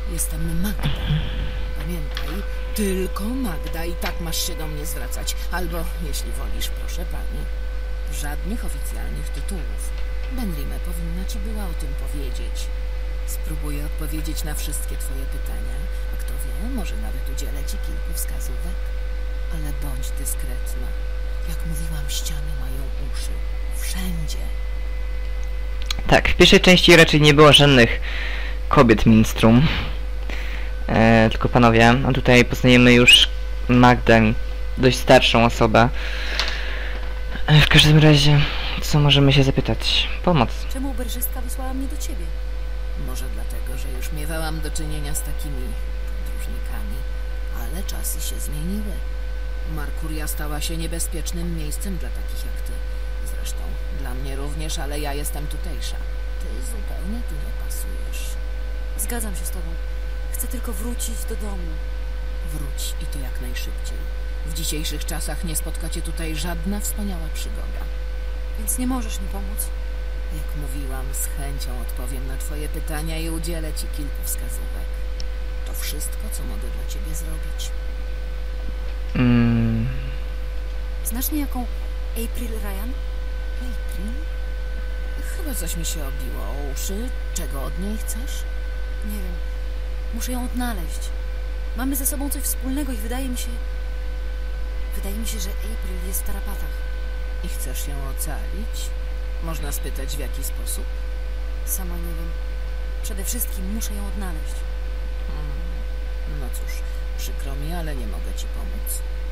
Jestem Magda. Pamiętaj, tylko Magda i tak masz się do mnie zwracać. Albo, jeśli wolisz, proszę pani, żadnych oficjalnych tytułów. Benrime powinna ci była o tym powiedzieć. Spróbuję odpowiedzieć na wszystkie twoje pytania, a kto wie, może nawet udzielę ci kilku wskazówek. Ale bądź dyskretna. Jak mówiłam, ściany mają uszy. Wszędzie. Tak, w pierwszej części raczej nie było żadnych kobiet minstrum. Tylko panowie, a tutaj poznajemy już Magdę, dość starszą osobę. W każdym razie, co możemy się zapytać? Pomoc. Czemu oberżystka wysłała mnie do ciebie? Może dlatego, że już miewałam do czynienia z takimi podróżnikami, ale czasy się zmieniły. Markuria stała się niebezpiecznym miejscem dla takich jak ty. Zresztą dla mnie również, ale ja jestem tutejsza. Ty zupełnie tu nie pasujesz. Zgadzam się z tobą. Chcę tylko wrócić do domu. Wróć i to jak najszybciej. W dzisiejszych czasach nie spotka cię tutaj żadna wspaniała przygoda. Więc nie możesz mi pomóc? Jak mówiłam, z chęcią odpowiem na twoje pytania i udzielę ci kilku wskazówek. To wszystko, co mogę dla ciebie zrobić. Znasz niejaką April Ryan? April? Chyba coś mi się obiło o uszy. Czego od niej chcesz? Nie wiem. Muszę ją odnaleźć. Mamy ze sobą coś wspólnego i wydaje mi się, że April jest w tarapatach. I chcesz ją ocalić? Można spytać, w jaki sposób? Sama nie wiem. Przede wszystkim muszę ją odnaleźć. No cóż, przykro mi, ale nie mogę ci pomóc.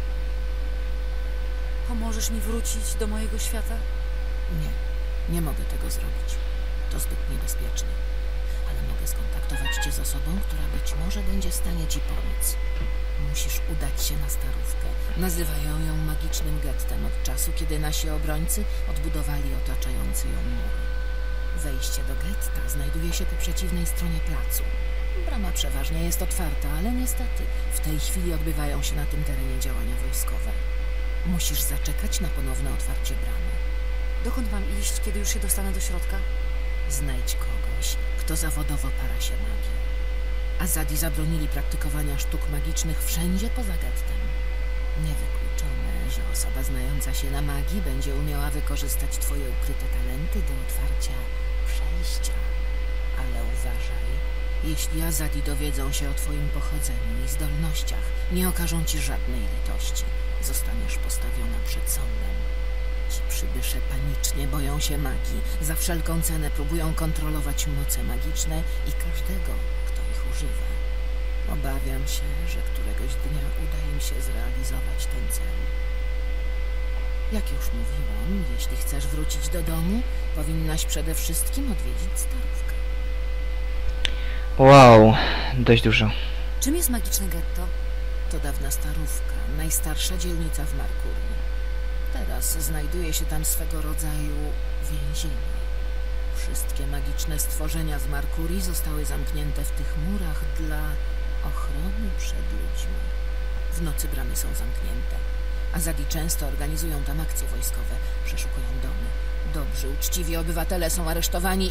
Pomożesz mi wrócić do mojego świata? Nie mogę tego zrobić. To zbyt niebezpieczne. Ale mogę skontaktować cię z osobą, która być może będzie w stanie ci pomóc. Musisz udać się na Starówkę. Nazywają ją magicznym gettem od czasu, kiedy nasi obrońcy odbudowali otaczający ją mur. Wejście do getta znajduje się po przeciwnej stronie placu. Brama przeważnie jest otwarta, ale niestety w tej chwili odbywają się na tym terenie działania wojskowe. Musisz zaczekać na ponowne otwarcie bramy. Dokąd mam iść, kiedy już się dostanę do środka? Znajdź kogoś, kto zawodowo para się magią. Azadi zabronili praktykowania sztuk magicznych wszędzie poza gettem. Niewykluczone, że osoba znająca się na magii będzie umiała wykorzystać twoje ukryte talenty do otwarcia przejścia. Ale uważaj, jeśli Azadi dowiedzą się o twoim pochodzeniu i zdolnościach, nie okażą ci żadnej litości. Zostaniesz postawiona przed sądem. Ci przybysze panicznie boją się magii. Za wszelką cenę próbują kontrolować moce magiczne i każdego, kto ich używa. Obawiam się, że któregoś dnia uda im się zrealizować ten cel. Jak już mówiłam, jeśli chcesz wrócić do domu, powinnaś przede wszystkim odwiedzić Starówkę. Wow, dość dużo. Czym jest magiczne getto? To dawna Starówka, najstarsza dzielnica w Markurii. Teraz znajduje się tam swego rodzaju więzienie. Wszystkie magiczne stworzenia z Markurii zostały zamknięte w tych murach dla ochrony przed ludźmi. W nocy bramy są zamknięte. Azadi często organizują tam akcje wojskowe, przeszukują domy. Dobrzy, uczciwi obywatele są aresztowani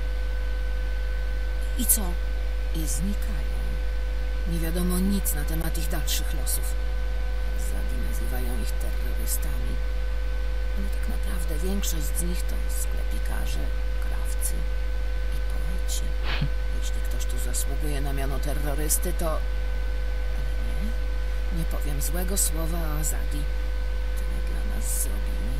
I co? i znikają. Nie wiadomo nic na temat ich dalszych losów. Azadi nazywają ich terrorystami. Ale tak naprawdę większość z nich to sklepikarze, krawcy i poeci. Jeśli ktoś tu zasługuje na miano terrorysty, to... Ale nie powiem złego słowa o Azadi. Tyle dla nas zrobili.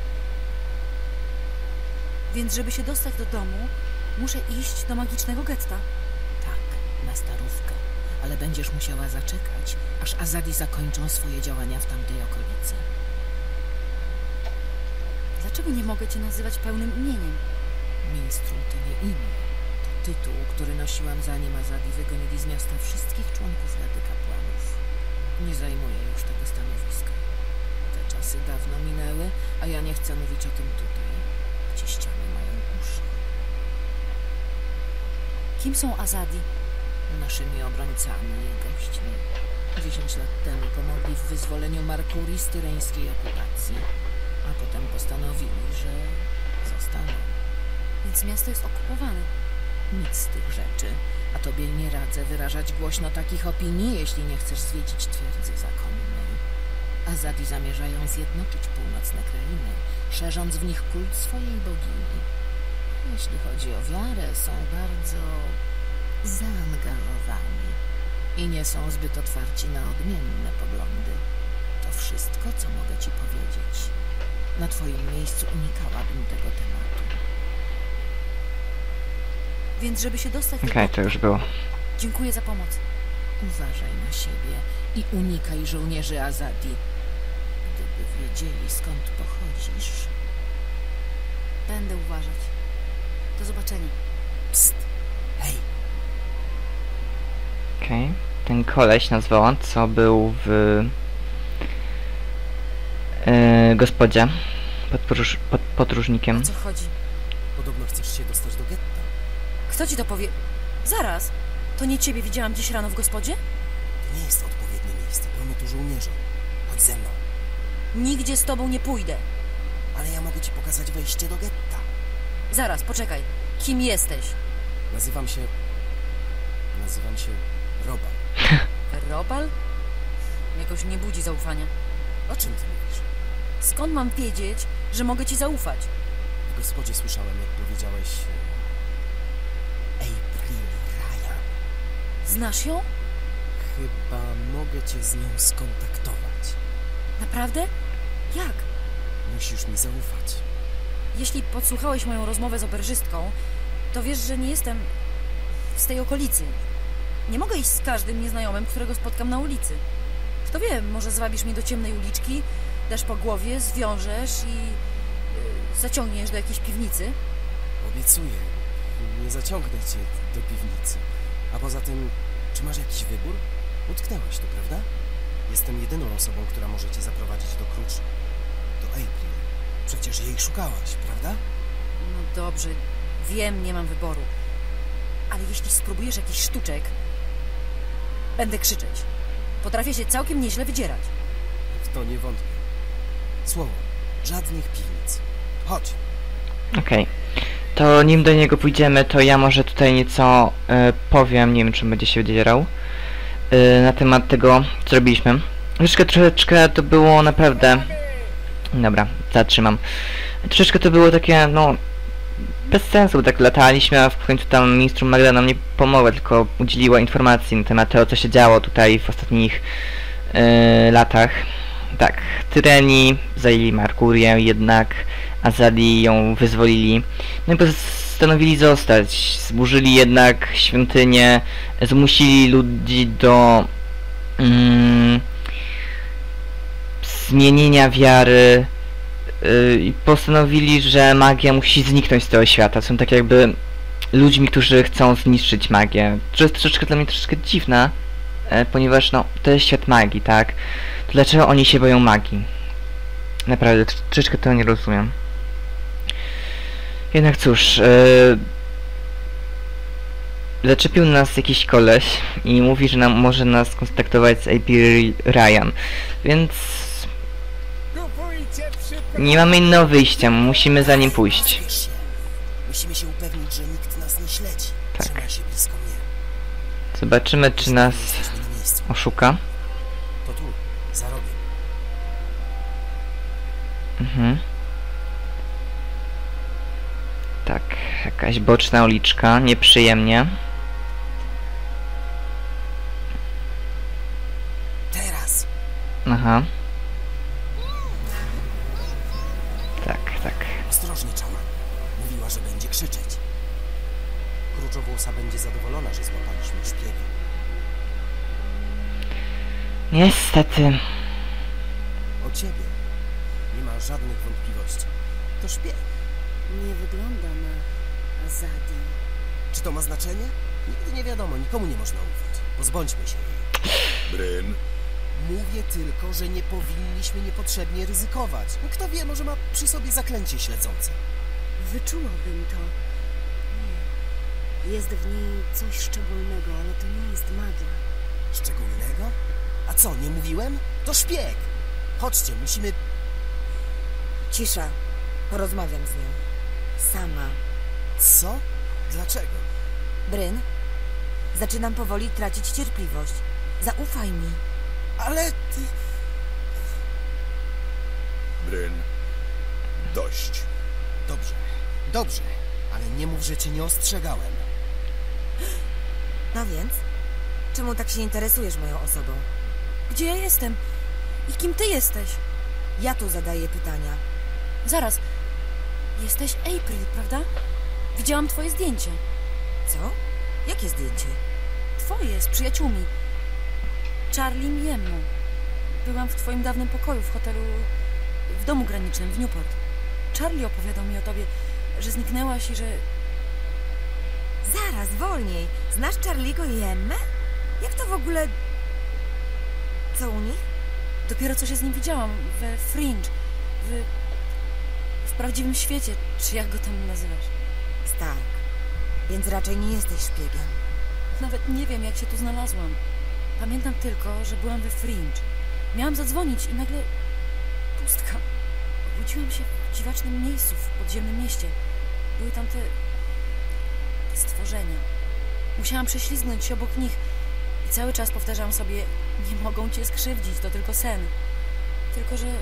Więc żeby się dostać do domu, muszę iść do magicznego getta. Tak, na Starówkę. Ale będziesz musiała zaczekać, aż Azadi zakończą swoje działania w tamtej okolicy. Dlaczego nie mogę cię nazywać pełnym imieniem? Minstrum to nie imię. To tytuł, który nosiłam zanim Azadi wygonili z miasta wszystkich członków Rady Kapłanów. Nie zajmuję już tego stanowiska. Te czasy dawno minęły, a ja nie chcę mówić o tym tutaj, gdzie ściany mają uszy. Kim są Azadi? Naszymi obrońcami i gośćmi. 10 lat temu pomogli w wyzwoleniu Markurii z tyreńskiej okupacji, a potem postanowili, że zostaną. Więc miasto jest okupowane. Nic z tych rzeczy. A tobie nie radzę wyrażać głośno takich opinii, jeśli nie chcesz zwiedzić twierdzy zakonnej. Azadi zamierzają zjednoczyć północne krainy, szerząc w nich kult swojej bogini. Jeśli chodzi o wiarę, są bardzo zaangażowani i nie są zbyt otwarci na odmienne poglądy. To wszystko, co mogę ci powiedzieć. Na twoim miejscu unikałabym tego tematu. Więc żeby się dostać do... Okej, to już było. Dziękuję za pomoc. Uważaj na siebie i unikaj żołnierzy Azadi. Gdyby wiedzieli, skąd pochodzisz... Będę uważać. Do zobaczenia. Psst. Hej, Okej. Ten koleś nazwała, co był w gospodzie pod O podróżnikiem. co chodzi? podobno chcesz się dostać do getta. Kto ci to powie? Zaraz! To nie ciebie widziałam dziś rano w gospodzie? To nie jest odpowiednie miejsce, pełno tu żołnierzy. Chodź ze mną. Nigdzie z tobą nie pójdę. Ale ja mogę ci pokazać wejście do getta. Zaraz, poczekaj. Kim jesteś? Nazywam się Robal. Robal? Jakoś nie budzi zaufania. O czym ty mówisz? Skąd mam wiedzieć, że mogę ci zaufać? W gospodzie słyszałem, jak powiedziałeś... April Ryan. Znasz ją? Chyba mogę cię z nią skontaktować. Naprawdę? Jak? Musisz mi zaufać. Jeśli podsłuchałeś moją rozmowę z oberżystką, to wiesz, że nie jestem z tej okolicy. Nie mogę iść z każdym nieznajomym, którego spotkam na ulicy. Kto wie, może zwabisz mnie do ciemnej uliczki, dasz po głowie, zwiążesz i zaciągniesz do jakiejś piwnicy. Obiecuję, nie zaciągnę cię do piwnicy. A poza tym, czy masz jakiś wybór? Utknęłaś tu, prawda? Jestem jedyną osobą, która może cię zaprowadzić do kluczy. Do April. Przecież jej szukałaś, prawda? No dobrze, wiem, nie mam wyboru. Ale jeśli spróbujesz jakiś sztuczek, będę krzyczeć. Potrafię się całkiem nieźle wydzierać. W to nie wątpię. Słowo, żadnych piwnic. Chodź. Okej. To nim do niego pójdziemy, to ja może tutaj nieco powiem, nie wiem czy będzie się wydzierał, na temat tego, co robiliśmy. Troszeczkę to było naprawdę... Dobra, zatrzymam. Troszeczkę to było takie, no... bez sensu, tak lataliśmy, a w końcu tam ministru Magda nam nie pomogła, tylko udzieliła informacji na temat tego, co się działo tutaj w ostatnich latach. Tak, Tyreni zajęli Merkurię, jednak Azadi ją wyzwolili. No i postanowili zostać. Zburzyli jednak świątynię, zmusili ludzi do zmienienia wiary i postanowili, że magia musi zniknąć z tego świata. Są tak jakby ludźmi, którzy chcą zniszczyć magię. To jest troszeczkę dla mnie troszeczkę dziwne, ponieważ no, to jest świat magii, tak? To dlaczego oni się boją magii? Naprawdę, troszeczkę tego nie rozumiem. Jednak cóż, zaczepił nas jakiś koleś i mówi, że może nas skontaktować z April Ryan, więc nie mamy innego wyjścia, musimy za nim pójść. Spiesz się. Musimy się upewnić, że nikt nas nie śledzi. Tak. Trzymaj się blisko mnie. Zobaczymy, czy nas Jesteśmy na miejscu. oszuka. To tu, za rogiem. Mhm. Tak, jakaś boczna uliczka, nieprzyjemnie. Teraz! Aha. Tak, tak. Ostrożnie, Czaman. Mówiła, że będzie krzyczeć. Kruczowłosa będzie zadowolona, że złapaliśmy szpiega. Niestety. O ciebie nie ma żadnych wątpliwości. To szpieg. Nie wygląda na Azadi. Czy to ma znaczenie? Nigdy nie wiadomo, nikomu nie można ufać. Pozbądźmy się jej. Bryn, Mówię tylko, że nie powinniśmy niepotrzebnie ryzykować. Kto wie, może ma przy sobie zaklęcie śledzące. Wyczułabym to. Nie. Jest w niej coś szczególnego, ale to nie jest magia. Szczególnego? A co, nie mówiłem? To szpieg! Chodźcie, musimy... Cisza. Porozmawiam z nią. Sama. Co? Dlaczego? Bryn, zaczynam powoli tracić cierpliwość. Zaufaj mi. Ale ty... Bryn, dość. Dobrze, dobrze, ale nie mów, że cię nie ostrzegałem. No więc? Czemu tak się interesujesz moją osobą? Gdzie ja jestem? I kim ty jesteś? Ja tu zadaję pytania. Zaraz. Jesteś April, prawda? Widziałam twoje zdjęcie. Co? Jakie zdjęcie? Twoje, z przyjaciółmi. Charlie i Emmu. Byłam w twoim dawnym pokoju w hotelu... w domu granicznym w Newport. Charlie opowiadał mi o tobie, że zniknęłaś i że... Zaraz, wolniej. Znasz Charlie'ego i Emmę? Jak to w ogóle... Co u nich? Dopiero co się z nim widziałam we Fringe. W prawdziwym świecie, czy jak go tam nazywasz. Stark. Więc raczej nie jesteś szpiegiem. Nawet nie wiem, jak się tu znalazłam. Pamiętam tylko, że byłam we Fringe. Miałam zadzwonić i nagle... pustka. Obudziłam się w dziwacznym miejscu, w podziemnym mieście. Były tam te stworzenia. Musiałam prześlizgnąć się obok nich i cały czas powtarzałam sobie: nie mogą cię skrzywdzić, to tylko sen. Tylko, że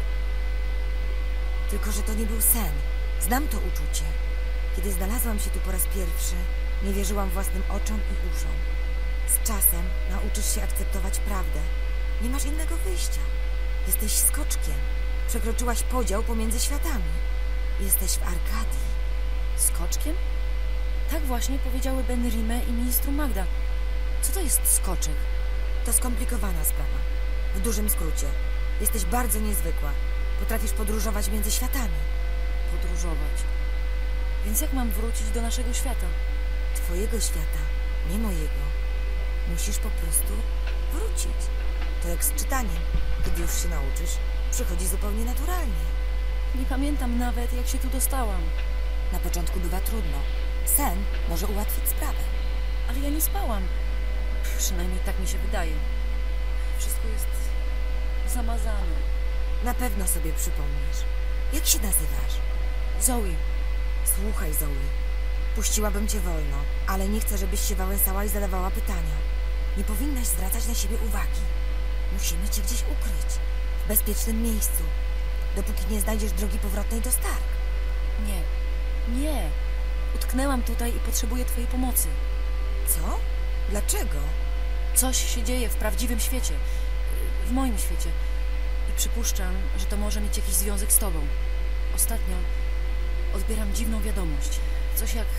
Tylko, że to nie był sen. Znam to uczucie. Kiedy znalazłam się tu po raz pierwszy, nie wierzyłam własnym oczom i uszom. Z czasem nauczysz się akceptować prawdę. Nie masz innego wyjścia. Jesteś skoczkiem. Przekroczyłaś podział pomiędzy światami. Jesteś w Arkadii. skoczkiem? Tak właśnie powiedziały Ben Rime i ministru Magda. Co to jest skoczek? To skomplikowana sprawa. W dużym skrócie. Jesteś bardzo niezwykła. Potrafisz podróżować między światami. Podróżować. Więc jak mam wrócić do naszego świata? Twojego świata, nie mojego. Musisz po prostu wrócić. To jak z czytaniem. Kiedy już się nauczysz, przychodzi zupełnie naturalnie. Nie pamiętam nawet, jak się tu dostałam. Na początku bywa trudno. Sen może ułatwić sprawę. Ale ja nie spałam. Przynajmniej tak mi się wydaje. Wszystko jest zamazane. Na pewno sobie przypomnisz. Jak się nazywasz? Zoe, Słuchaj, Zoe. Puściłabym cię wolno, ale nie chcę, żebyś się wałęsała i zadawała pytania. Nie powinnaś zwracać na siebie uwagi. Musimy cię gdzieś ukryć. W bezpiecznym miejscu. Dopóki nie znajdziesz drogi powrotnej do Stark. nie. Nie. Utknęłam tutaj i potrzebuję twojej pomocy. Co? Dlaczego? Coś się dzieje w prawdziwym świecie. W moim świecie. I przypuszczam, że to może mieć jakiś związek z tobą. Ostatnio odbieram dziwną wiadomość. Coś jak...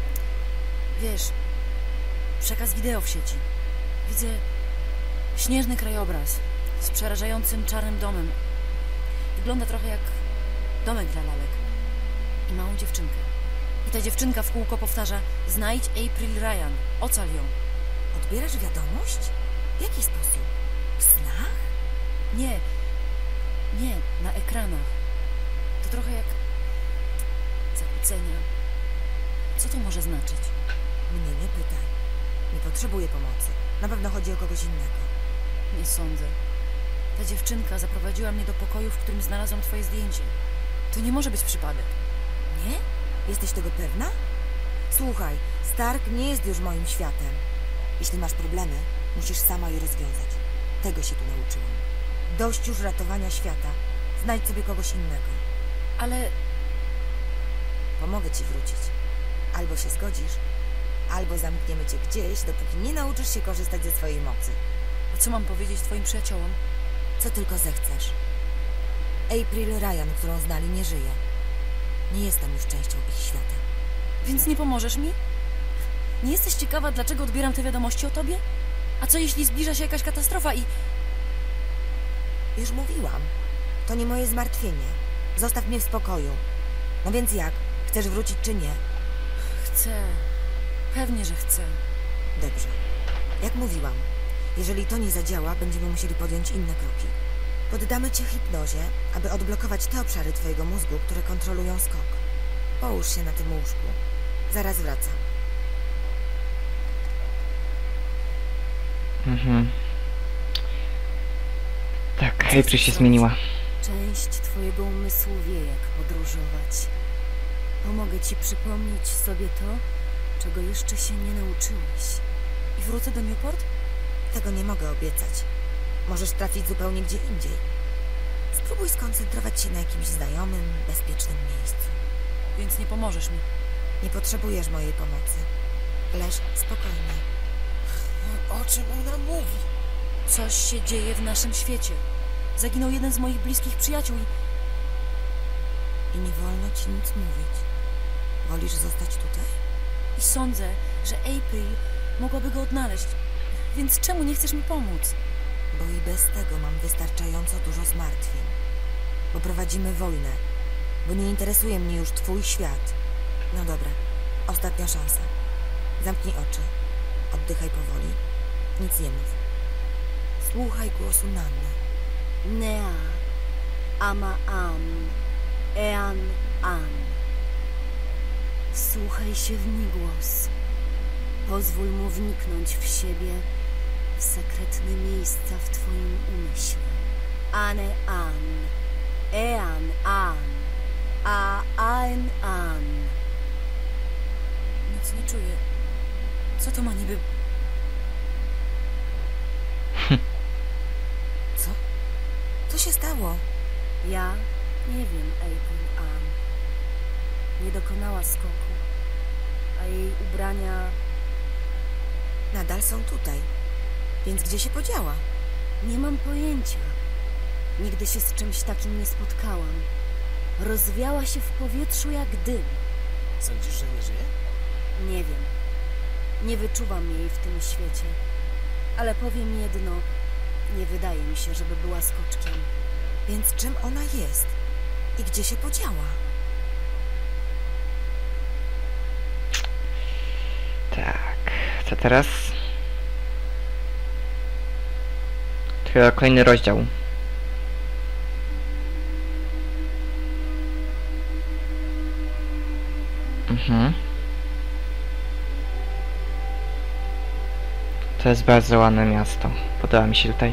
Wiesz... Przekaz wideo w sieci. Widzę śnieżny krajobraz z przerażającym czarnym domem. Wygląda trochę jak domek dla lalek. I małą dziewczynkę. I ta dziewczynka w kółko powtarza: znajdź April Ryan, ocal ją. Odbierasz wiadomość? W jaki sposób? W snach? Nie, nie, na ekranach. To trochę jak zakłócenia. Co to może znaczyć? Mnie nie pytaj. Nie potrzebuję pomocy. Na pewno chodzi o kogoś innego. Nie sądzę. Ta dziewczynka zaprowadziła mnie do pokoju, w którym znalazłam twoje zdjęcie. To nie może być przypadek. Nie? Jesteś tego pewna? Słuchaj, Stark nie jest już moim światem. Jeśli masz problemy, musisz sama je rozwiązać. Tego się tu nauczyłam. Dość już ratowania świata. Znajdź sobie kogoś innego. Ale Pomogę ci wrócić. Albo się zgodzisz, albo zamkniemy cię gdzieś, dopóki nie nauczysz się korzystać ze swojej mocy. a co mam powiedzieć twoim przyjaciołom? Co tylko zechcesz. April Ryan, którą znali, nie żyje. Nie jestem już częścią ich świata. Więc nie pomożesz mi? Nie jesteś ciekawa, dlaczego odbieram te wiadomości o tobie? A co jeśli zbliża się jakaś katastrofa i... Już mówiłam. To nie moje zmartwienie. Zostaw mnie w spokoju. No więc jak? Chcesz wrócić czy nie? Chcę. Pewnie, że chcę. Dobrze. Jak mówiłam, jeżeli to nie zadziała, będziemy musieli podjąć inne kroki. Poddamy cię hipnozie, aby odblokować te obszary twojego mózgu, które kontrolują skok. Połóż się na tym łóżku. Zaraz wracam. Tak, April się zmieniła. Część twojego umysłu wie, jak podróżować. Pomogę ci przypomnieć sobie to, czego jeszcze się nie nauczyłeś. I wrócę do Newport? Tego nie mogę obiecać. Możesz trafić zupełnie gdzie indziej. Spróbuj skoncentrować się na jakimś znajomym, bezpiecznym miejscu. Więc nie pomożesz mi. Nie potrzebujesz mojej pomocy. Leż spokojnie. O czym ona mówi? Coś się dzieje w naszym świecie. Zaginął jeden z moich bliskich przyjaciół I nie wolno ci nic mówić. Wolisz zostać tutaj? i sądzę, że April mogłaby go odnaleźć. Więc czemu nie chcesz mi pomóc? Bo i bez tego mam wystarczająco dużo zmartwień. Bo prowadzimy wojnę. Bo nie interesuje mnie już twój świat. No dobra, ostatnia szansa. Zamknij oczy. Oddychaj powoli. Nic nie mów. Słuchaj głosu Nanny. Nea, ama am, ean an. Wsłuchaj się w mój głos. Pozwól mu wniknąć w siebie, w sekretne miejsca w twoim umyśle. Ane an, ean an, a an an. Nic nie czuję. Co to ma niby... Co? Co się stało? Ja nie wiem, April Ann. Nie dokonała skoku, a jej ubrania... Nadal są tutaj. Więc gdzie się podziała? Nie mam pojęcia. Nigdy się z czymś takim nie spotkałam. Rozwiała się w powietrzu jak dym. Sądzisz, że nie żyje? Nie wiem. Nie wyczuwam jej w tym świecie. Ale powiem jedno. Nie wydaje mi się, żeby była skoczkiem. Więc czym ona jest? I gdzie się podziała? Tak, co teraz? To chyba kolejny rozdział. To jest bardzo ładne miasto. Podoba mi się tutaj.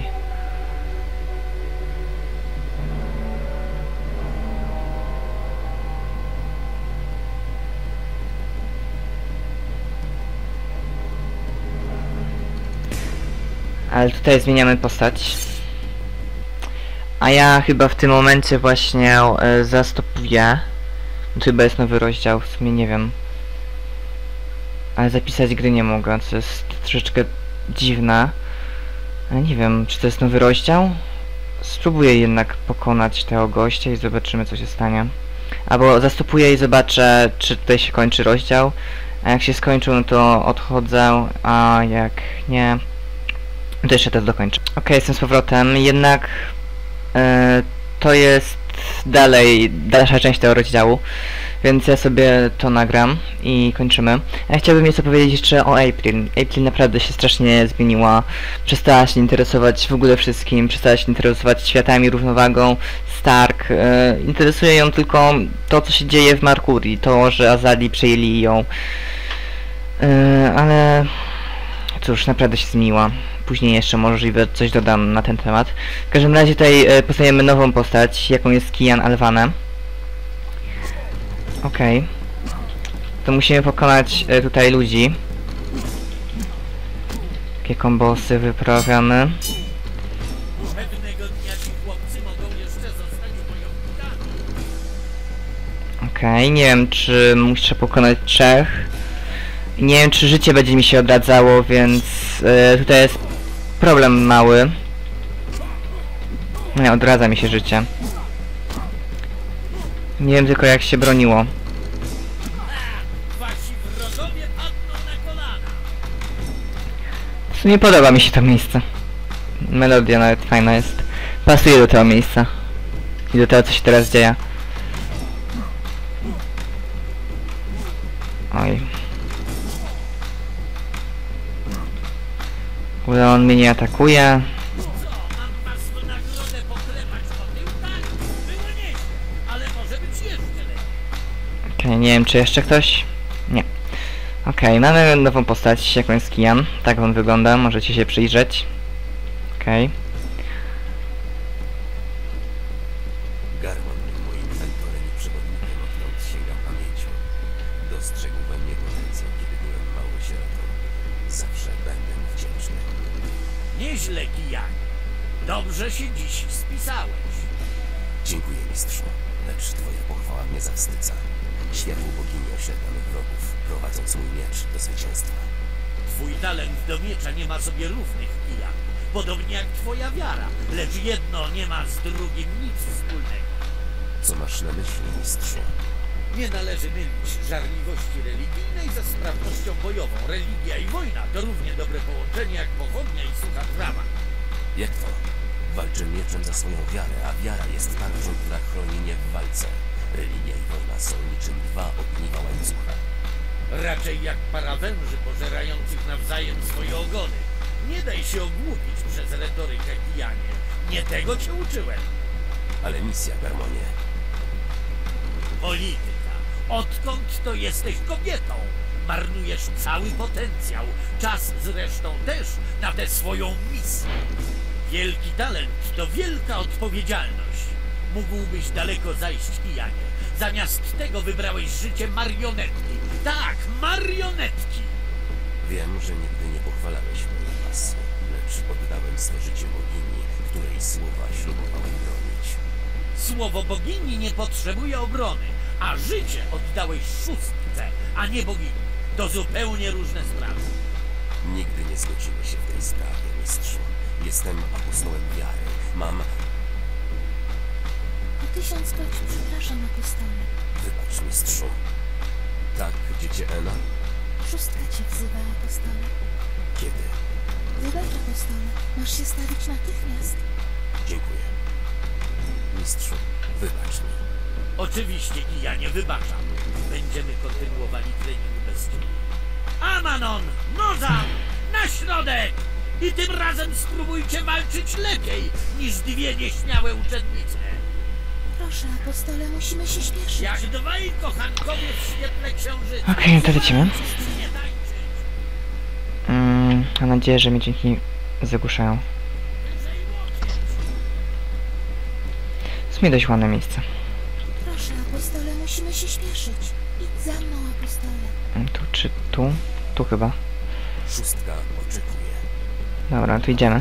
Ale tutaj zmieniamy postać. A ja chyba w tym momencie właśnie zastopuję. To chyba jest nowy rozdział, w sumie nie wiem. Ale zapisać gry nie mogę, co jest troszeczkę dziwne. Ale nie wiem, czy to jest nowy rozdział? Spróbuję jednak pokonać tego gościa i zobaczymy, co się stanie. Albo zastopuję i zobaczę, czy tutaj się kończy rozdział. A jak się skończył, no to odchodzę, a jak nie, to jeszcze też dokończę. Okej, jestem z powrotem, jednak to jest dalsza część tego rozdziału, więc ja sobie to nagram i kończymy. Ja chciałbym nieco powiedzieć jeszcze o April. April naprawdę się strasznie zmieniła, przestała się interesować w ogóle wszystkim, przestała się interesować światami, równowagą, Stark. Interesuje ją tylko to, co się dzieje w Merkurii, to, że Azali przejęli ją. Ale cóż, naprawdę się zmieniła. Później jeszcze możliwe coś dodam na ten temat. W każdym razie tutaj poznajemy nową postać, jaką jest Kian Alvane. Okej. To musimy pokonać tutaj ludzi. Takie kombosy wyprawiamy. Okej, nie wiem, czy muszę pokonać 3. Nie wiem, czy życie będzie mi się odradzało, więc tutaj jest problem mały. Nie, odradza mi się życie. Nie wiem tylko, jak się broniło. W sumie podoba mi się to miejsce. Melodia nawet fajna jest. Pasuje do tego miejsca. I do tego, co się teraz dzieje. Oj. Ale on mnie nie atakuje. Okej, nie wiem, czy jeszcze ktoś? Nie. Okej, mamy nową postać, jaką jest Kian. Tak on wygląda, możecie się przyjrzeć. Okej. Garman był moim mentorem i przewodnikiem, odkąd sięgam pamięcią. Dostrzegł we mnie potencjał, kiedy byłem Nieźle, Kijanie. Dobrze się dziś spisałeś. Dziękuję, mistrzu, lecz twoja pochwała mnie zawstydza. Światło bogini oślepia mych wrogów, prowadząc mój miecz do zwycięstwa. Twój talent do miecza nie ma sobie równych, Kijan. Podobnie jak twoja wiara, lecz jedno nie ma z drugim nic wspólnego. Co masz na myśli, mistrzu? Nie należy mylić żarliwości religijnej ze sprawnością bojową. Religia i wojna to równie dobre połączenie jak pochodnia i sucha trawa. Jak to? Walczę mieczem za swoją wiarę, a wiara jest tarczą, która chroni mnie w walce. Religia i wojna są niczym dwa ogniwa łańcucha. Raczej jak para węży pożerających nawzajem swoje ogony. Nie daj się ogłupić przez retorykę, Kijanie. Nie tego cię uczyłem. Ale misja, Garmonie. Polityka. Odkąd to jesteś kobietą? Marnujesz cały potencjał. Czas zresztą też na tę swoją misję. Wielki talent to wielka odpowiedzialność. Mógłbyś daleko zajść, Kijanie. Zamiast tego wybrałeś życie marionetki. Tak, marionetki! Wiem, że nigdy nie pochwalałeś mojej pasji, lecz oddałem swe życie bogini, której słowa ślubowałem bronić. Słowo bogini nie potrzebuje obrony, a życie oddałeś szóstce, a nie bogini. To zupełnie różne sprawy. Nigdy nie zgodzimy się w tej sprawie, mistrzu. Jestem apostołem wiary. Mam... O 1000 kroć przepraszam, apostole. Wybacz, mistrzu. Tak, dziecię Ena? Szóstka cię wzywa, apostole. Kiedy? Wybacz, apostole. Masz się stawić natychmiast. Dziękuję. Mistrzu, wybacz mi. Oczywiście, Kijanie, wybaczam. Będziemy kontynuowali trening bez ciebie. Amanon! Nozam! Na środek! I tym razem spróbujcie walczyć lepiej niż dwie nieśmiałe uczennice. Proszę, apostole, musimy się śpieszyć. Jak dwaj kochankowie w świetle księżyca. Okej, to lecimy. Nie tańczyć. Mam nadzieję, że mnie dzięki zagłuszają. W sumie dość ładne miejsce. Proszę, apostole, musimy się śpieszyć. Idź za mną, apostole. Tu czy tu? Tu chyba. Szóstka oczekuje. Dobra, tu idziemy.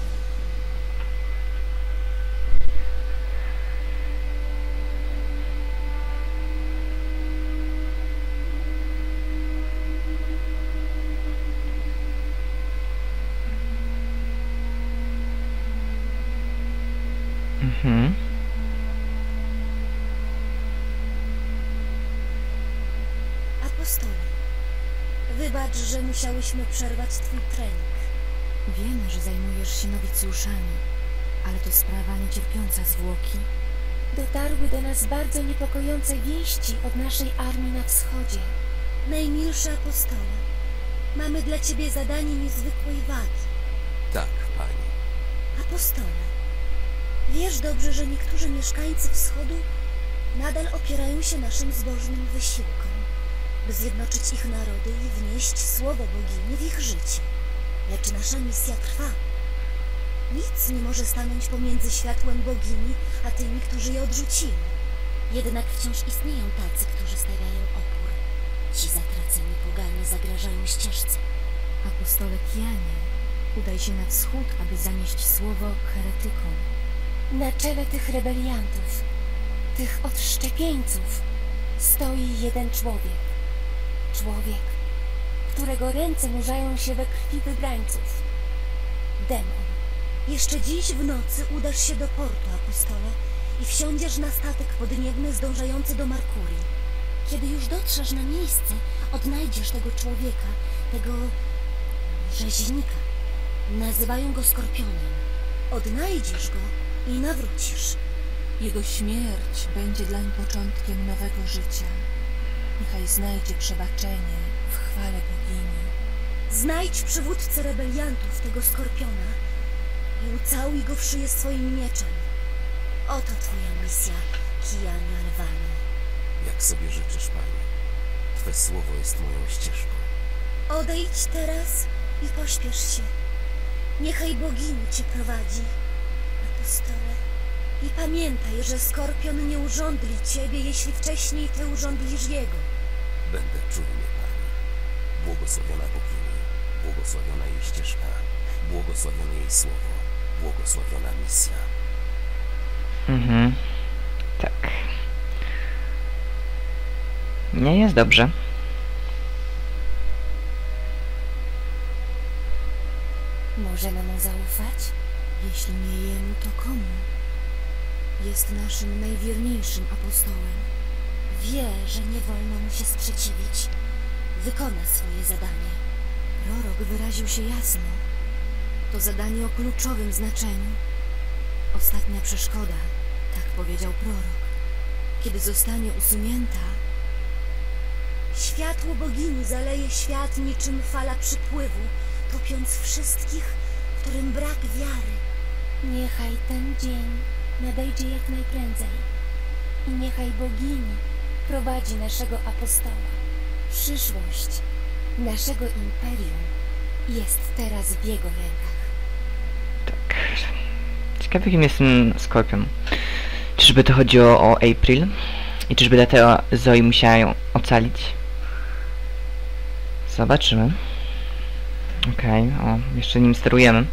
Apostole, wybacz, że musiałyśmy przerwać twój trening. Wiemy, że zajmujesz się nowicjuszami, ale to sprawa niecierpiąca zwłoki. Dotarły do nas bardzo niepokojące wieści od naszej armii na wschodzie. Najmilszy apostole, mamy dla ciebie zadanie niezwykłej wagi. Tak, pani. Apostole, wiesz dobrze, że niektórzy mieszkańcy wschodu nadal opierają się naszym zbożnym wysiłkom, by zjednoczyć ich narody i wnieść słowo bogini w ich życie. Lecz nasza misja trwa. Nic nie może stanąć pomiędzy światłem bogini, a tymi, którzy je odrzucili. Jednak wciąż istnieją tacy, którzy stawiają opór. Ci zatraceni poganie zagrażają ścieżce. Apostole Kijanie, udaj się na wschód, aby zanieść słowo heretykom. Na czele tych rebeliantów, tych odszczepieńców, stoi jeden człowiek. Człowiek, którego ręce nurzają się we krwi wybrańców. Demon. Jeszcze dziś w nocy udasz się do portu, apostole, i wsiądziesz na statek podniebny zdążający do Markurii. Kiedy już dotrzesz na miejsce, odnajdziesz tego człowieka, tego rzeźnika. Nazywają go Skorpionem. Odnajdziesz go i nawrócisz. Jego śmierć będzie dlań początkiem nowego życia. Niechaj znajdzie przebaczenie w chwale bogini. Znajdź przywódcę rebeliantów, tego Skorpiona, i ucałuj go w szyję swoim mieczem. Oto twoja misja, Kijanie Alvane. Jak sobie życzysz, pani. Twe słowo jest moją ścieżką. Odejdź teraz i pośpiesz się. Niechaj bogini cię prowadzi, apostole. I pamiętaj, że Skorpion nie urządli ciebie, jeśli wcześniej ty urządlisz jego. Będę czujny, pani. Błogosławiona bogini, błogosławiona jej ścieżka. Błogosławione jej słowo, błogosławiona misja. Mhm. Tak. Nie jest dobrze. Możemy mu zaufać? Jeśli nie jemu, to komu? Jest naszym najwierniejszym apostołem. Wie, że nie wolno mu się sprzeciwić. Wykona swoje zadanie. Prorok wyraził się jasno. To zadanie o kluczowym znaczeniu. Ostatnia przeszkoda, tak powiedział prorok. Kiedy zostanie usunięta, światło bogini zaleje świat niczym fala przypływu, topiąc wszystkich, którym brak wiary. Niechaj ten dzień nadejdzie jak najprędzej i niechaj bogini prowadzi naszego apostoła. Przyszłość naszego imperium jest teraz w jego rękach. Tak. Ciekawy, kim jest ten Skorpion. Czyżby to chodziło o April? I czyżby dlatego Zoe musiała ją ocalić? Zobaczymy. Okej, o, jeszcze nim sterujemy.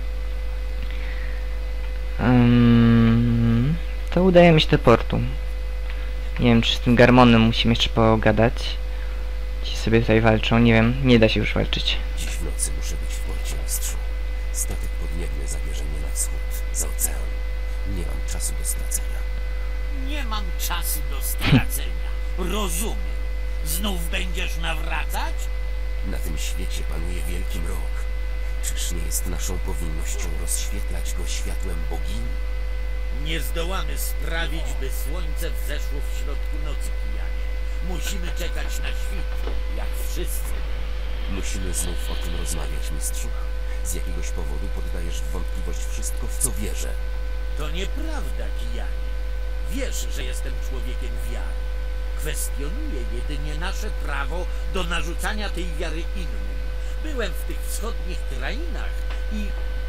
To udajemy się do portu. Nie wiem, czy z tym Garmonem musimy jeszcze pogadać. Ci sobie tutaj walczą, nie wiem, nie da się już walczyć. Dziś w nocy muszę być w porcie, mistrzu. Statek podniebny zabierze mnie na wschód, za ocean. Nie mam czasu do stracenia. Nie mam czasu do stracenia. Rozumiem. Znów będziesz nawracać? Na tym świecie panuje wielki mrok. Czyż nie jest naszą powinnością rozświetlać go światłem bogini? Nie zdołamy sprawić, by słońce wzeszło w środku nocy, kijanie. Musimy czekać na świt, jak wszyscy. Musimy znów o tym rozmawiać, mistrzu. Z jakiegoś powodu poddajesz w wątpliwość wszystko, w co wierzę. To nieprawda, kijanie. Wiesz, że jestem człowiekiem wiary. Kwestionuję jedynie nasze prawo do narzucania tej wiary innym. Byłem w tych wschodnich krainach i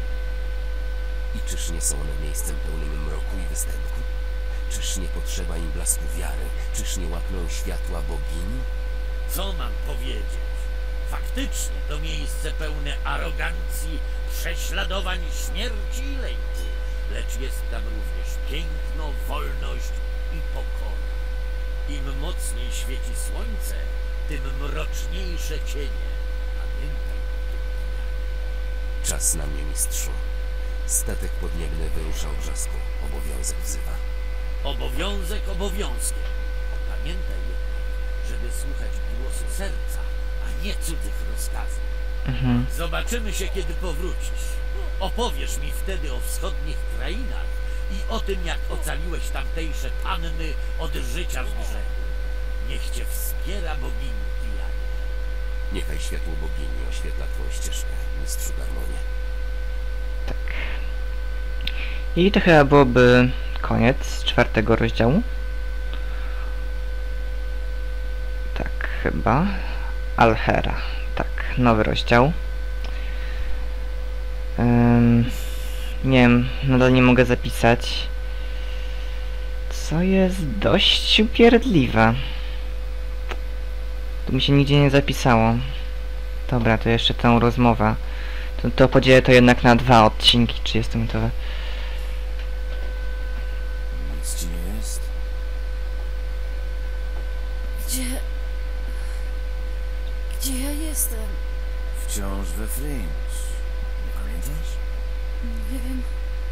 czyż nie są one miejscem pełnym mroku i występku? Czyż nie potrzeba im blasku wiary? Czyż nie łakną światła bogini? co mam powiedzieć? Faktycznie to miejsce pełne arogancji, prześladowań, śmierci i lęku. Lecz jest tam również piękno, wolność i pokora. Im mocniej świeci słońce, tym mroczniejsze cienie. Pamiętaj o tym. Czas na mnie, mistrzu. Statek podniebny wyrusza od wrzasku. Obowiązek wzywa. Obowiązek obowiązkiem. Pamiętaj jednak, żeby słuchać głosu serca, a nie cudzych rozkazów. Zobaczymy się, kiedy powrócisz. Opowiesz mi wtedy o wschodnich krainach i o tym, jak ocaliłeś tamtejsze panny od życia w grzechu. Niech cię wspiera bogini, pijanie. Niechaj światło bogini oświetla twoją ścieżkę, mistrzu Garmonie. Tak. I to chyba byłoby koniec 4. rozdziału. Tak, chyba. Alhera. Tak, nowy rozdział. Nie wiem, nadal nie mogę zapisać. Co jest dość upierdliwe. Tu mi się nigdzie nie zapisało. Dobra, to jeszcze tę rozmowę. To podzielę to jednak na 2 odcinki, 30-minutowe. Nic ci nie jest? Gdzie ja jestem? Wciąż we Fringe. Nie pamiętasz? Nie wiem.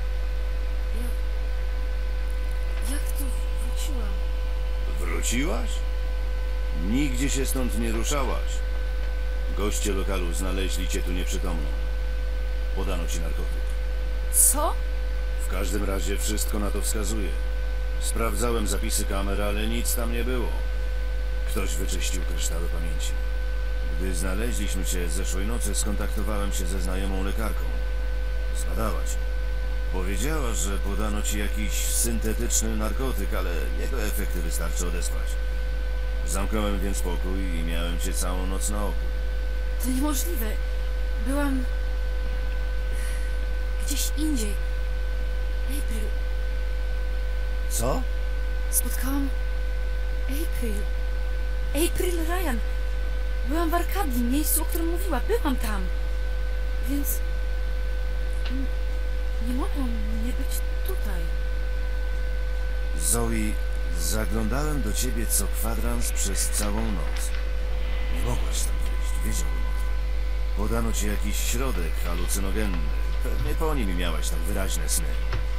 Jak tu wróciłam? Wróciłaś? Nigdzie się stąd nie ruszałaś. Goście lokalu znaleźli cię tu nieprzytomną. Podano ci narkotyk. Co? W każdym razie wszystko na to wskazuje. Sprawdzałem zapisy kamer, ale nic tam nie było. Ktoś wyczyścił kryształy pamięci. Gdy znaleźliśmy cię zeszłej nocy, skontaktowałem się ze znajomą lekarką. Zbadała cię. Powiedziała, że podano ci jakiś syntetyczny narkotyk, ale jego efekty wystarczy odesłać. Zamknąłem więc pokój i miałem cię całą noc na oku. To niemożliwe. Byłam... gdzieś indziej. April. Co? Spotkałam... April. April Ryan. Byłam w Arkadii, miejscu, o którym mówiła. Byłam tam. Więc... Nie mogło nie być tutaj. Zoe, zaglądałem do ciebie co kwadrans przez całą noc. Nie mogłaś tam wyjść, wiedziałem o tym. Podano ci jakiś środek halucynogenny. Pewnie po nim miałaś tak wyraźne sny.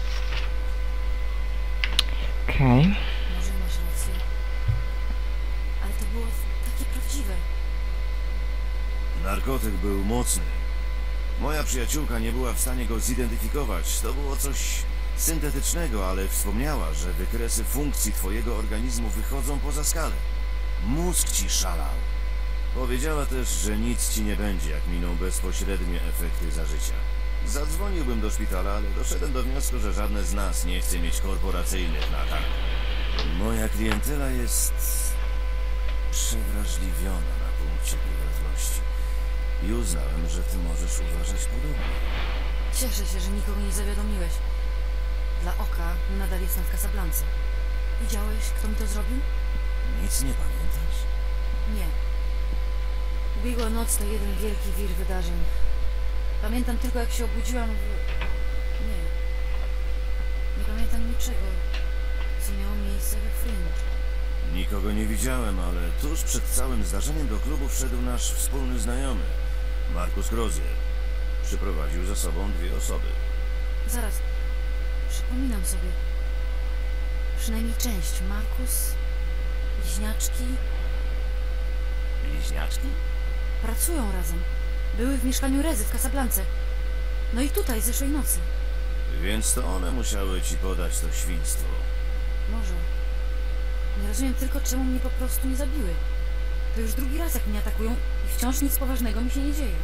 Okej. Może masz rację. Ale to było takie prawdziwe. Narkotyk był mocny. Moja przyjaciółka nie była w stanie go zidentyfikować. To było coś syntetycznego, ale wspomniała, że wykresy funkcji twojego organizmu wychodzą poza skalę. Mózg ci szalał. Powiedziała też, że nic ci nie będzie, jak miną bezpośrednie efekty zażycia. Zadzwoniłbym do szpitala, ale doszedłem do wniosku, że żadne z nas nie chce mieć korporacyjnych na karku. Moja klientela jest przewrażliwiona na punkcie prywatności. I uznałem, że ty możesz uważać podobnie. Cieszę się, że nikogo nie zawiadomiłeś. Dla oka nadal jestem w Casablance. Widziałeś, kto mi to zrobił? Nic nie pamiętasz? Nie. Ubiegła noc to jeden wielki wir wydarzeń. Pamiętam tylko, jak się obudziłam w... Nie. Nie pamiętam niczego, co miało miejsce we Fringe. Nikogo nie widziałem, ale tuż przed całym zdarzeniem do klubu wszedł nasz wspólny znajomy, Marcus Crozier. Przyprowadził ze sobą 2 osoby. Zaraz. Przypominam sobie. Przynajmniej część. Marcus, bliźniaczki. Bliźniaczki? Pracują razem. Były w mieszkaniu Rezy w Casablance. No i tutaj, zeszłej nocy. Więc to one musiały ci podać to świństwo. Może. Nie rozumiem tylko, czemu mnie po prostu nie zabiły. To już drugi raz, jak mnie atakują i wciąż nic poważnego mi się nie dzieje.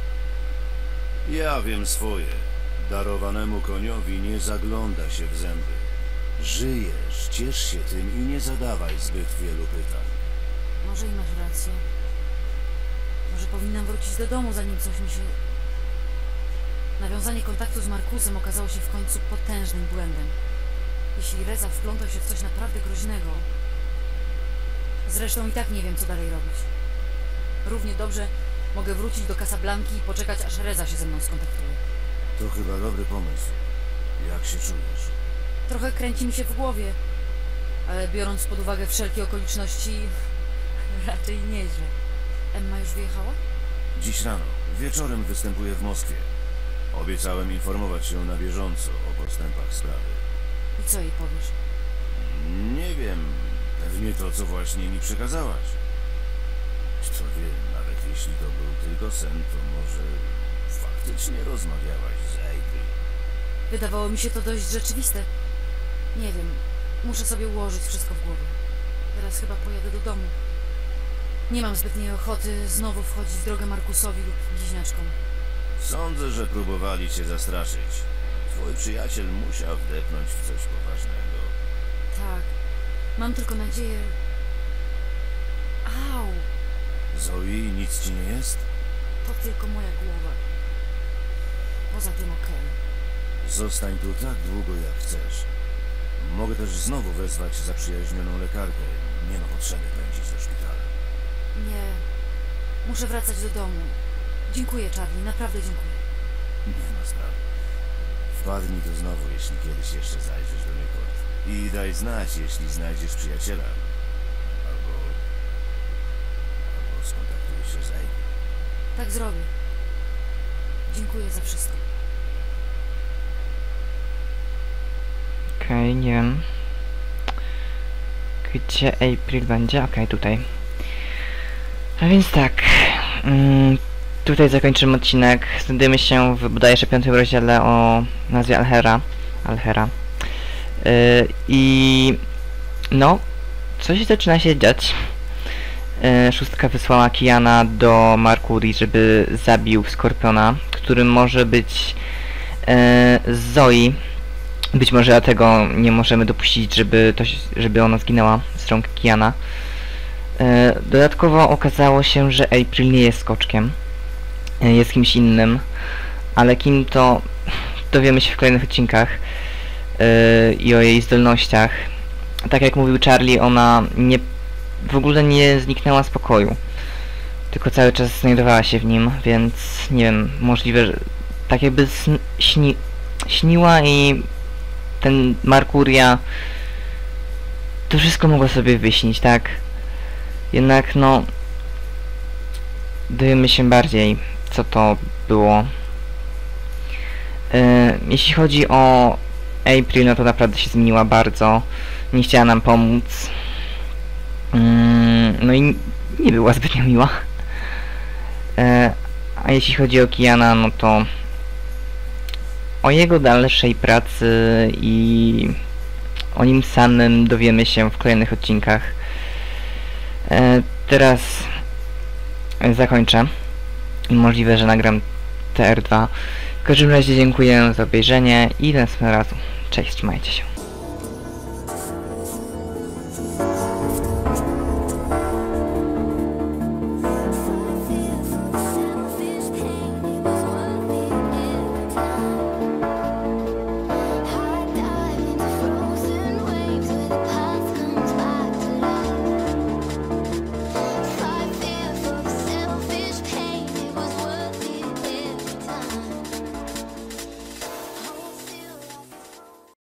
Ja wiem swoje. Darowanemu koniowi nie zagląda się w zęby. Żyjesz, ciesz się tym i nie zadawaj zbyt wielu pytań. Może i masz rację. Może powinnam wrócić do domu, zanim coś mi się... Nawiązanie kontaktu z Markusem okazało się w końcu potężnym błędem. Jeśli Reza wplątał się w coś naprawdę groźnego... Zresztą i tak nie wiem, co dalej robić. Równie dobrze mogę wrócić do Casablanki i poczekać, aż Reza się ze mną skontaktuje. To chyba dobry pomysł. Jak się czujesz? Trochę kręci mi się w głowie, ale biorąc pod uwagę wszelkie okoliczności, raczej nieźle. Emma już wyjechała? Dziś rano, wieczorem występuję w Moskwie. Obiecałem informować ją na bieżąco o postępach sprawy. I co jej powiesz? Nie wiem, pewnie to, co właśnie mi przekazałaś. Kto wie, nawet jeśli to był tylko sen, to może faktycznie rozmawiałaś z April. Wydawało mi się to dość rzeczywiste. Nie wiem, muszę sobie ułożyć wszystko w głowie. Teraz chyba pojadę do domu. Nie mam zbytniej ochoty znowu wchodzić w drogę Markusowi lub bliźniaczkom. Sądzę, że próbowali cię zastraszyć. Twój przyjaciel musiał wdepnąć w coś poważnego. Tak, mam tylko nadzieję... Au! Zoe, nic ci nie jest? To tylko moja głowa. Poza tym okej. Zostań tu tak długo, jak chcesz. Mogę też znowu wezwać zaprzyjaźnioną lekarkę. Nie ma potrzeby pędzić do szpitala. Nie, muszę wracać do domu. Dziękuję, Charlie, naprawdę dziękuję. Nie ma sprawy. Wpadnij tu znowu, jeśli kiedyś jeszcze zajrzysz do Newport. I daj znać, jeśli znajdziesz przyjaciela. Albo skontaktujesz się z Amy. Tak zrobię. Dziękuję za wszystko. Okej, nie wiem. Gdzie April będzie? Okej, tutaj. A więc tak. Tutaj zakończymy odcinek. Znajdujemy się w bodajże 5. rozdziale o nazwie Alhera. I no, coś zaczyna się dziać. Szóstka wysłała Kiana do Mercury, żeby zabił Skorpiona, którym może być Zoe. Być może dlatego nie możemy dopuścić, żeby ona zginęła z rąk Kiana. Dodatkowo okazało się, że April nie jest skoczkiem. Jest kimś innym. Ale kim to dowiemy się w kolejnych odcinkach. I o jej zdolnościach. Tak jak mówił Charlie, ona w ogóle nie zniknęła z pokoju. Tylko cały czas znajdowała się w nim, więc nie wiem, możliwe, że tak jakby śniła i ten Merkuria to wszystko mogło sobie wyśnić, tak? Jednak no dowiemy się bardziej, co to było. Jeśli chodzi o April, no to naprawdę się zmieniła bardzo. Nie chciała nam pomóc. No i nie była zbytnio miła. A jeśli chodzi o Kiana, no to o jego dalszej pracy i o nim samym dowiemy się w kolejnych odcinkach. Teraz zakończę. Możliwe, że nagram TR2. W każdym razie dziękuję za obejrzenie i do następnego razu. Cześć, trzymajcie się.